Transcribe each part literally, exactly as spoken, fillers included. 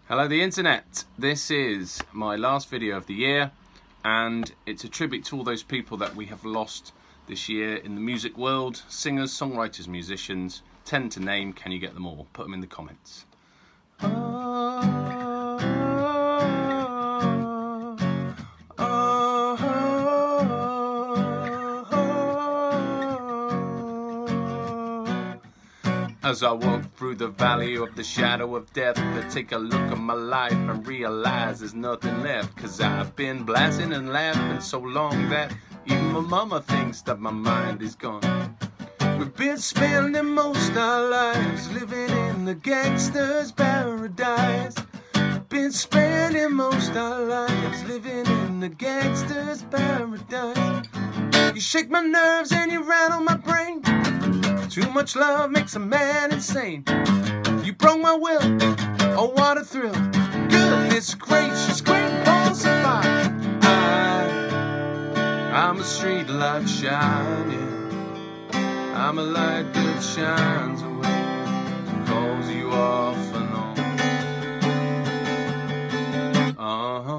Hello the internet, this is my last video of the year and it's a tribute to all those people that we have lost this year in the music world. Singers, songwriters, musicians, ten to name. Can you get them all? Put them in the comments. As I walk through the valley of the shadow of death, I take a look at my life and realize there's nothing left. Cause I've been blasting and laughing so long that even my mama thinks that my mind is gone. We've been spending most our lives living in the gangster's paradise. Been spending most our lives living in the gangster's paradise. You shake my nerves and you rattle my brain. Too much love makes a man insane. You broke my will, oh what a thrill. Goodness gracious, great balls of fire. I, I'm a street light shining. I'm a light that shines away, calls you off and on. Uh-huh.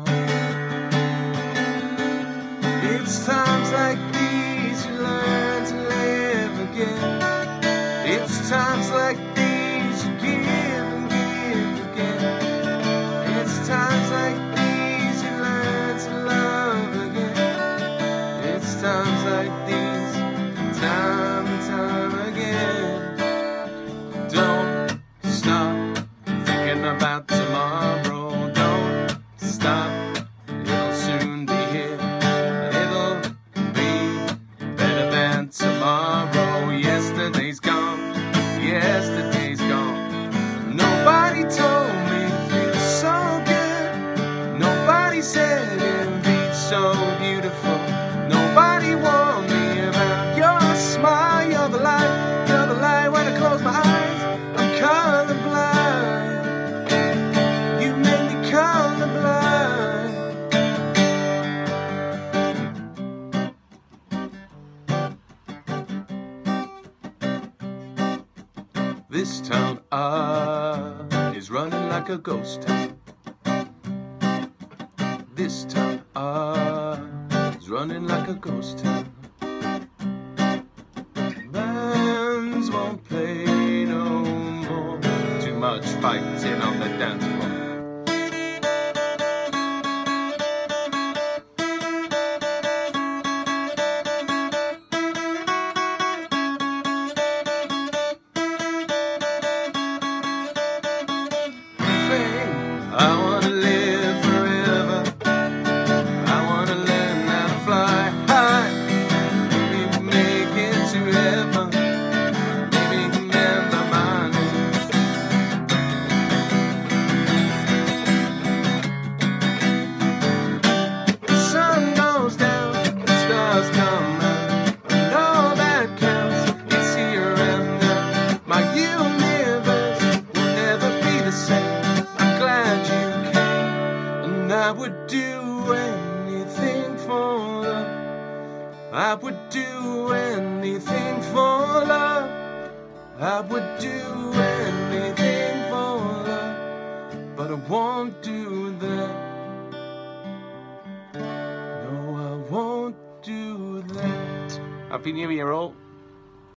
It's times like these you learn to live again. It's times like these you give and give again. It's times like these you learn to love again. It's times like these, time and time again. Don't stop thinking about tomorrow. Don't stop, it'll soon be here. And it'll be better than tomorrow. Yesterday's gone. Yesterday's gone. Nobody told me it feels so good. Nobody said it'd be so beautiful. Nobody warned me about your smile. You're the light, you're the light when I close my eyes. I'm colorblind. You make me colorblind. This town uh, is running like a ghost town. This town uh, is running like a ghost town. Bands won't play no more. Too much fighting on the dance floor. I wanna live forever. I wanna learn how to fly high. Maybe make it to heaven. Maybe remember my name. The sun goes down, the stars come out, and all that counts is here and now. My universe will never be the same. I would do anything for love. I would do anything for love. I would do anything for love. But I won't do that. No, I won't do that. Happy New Year all.